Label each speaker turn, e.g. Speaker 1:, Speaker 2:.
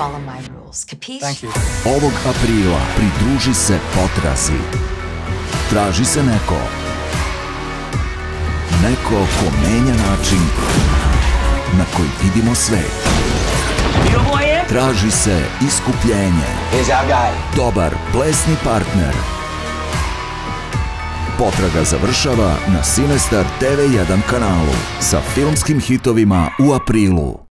Speaker 1: follow my rules. Capiche?
Speaker 2: Thank you.
Speaker 3: Ovog aprila pridruži se potrazi. Traži se neko. Neko ko menja način na koji vidimo svet. Traži se iskupljenje. Dobar plesni partner. Potraga završava na CineStar TV 1 kanalu sa filmskim hitovima u aprilu.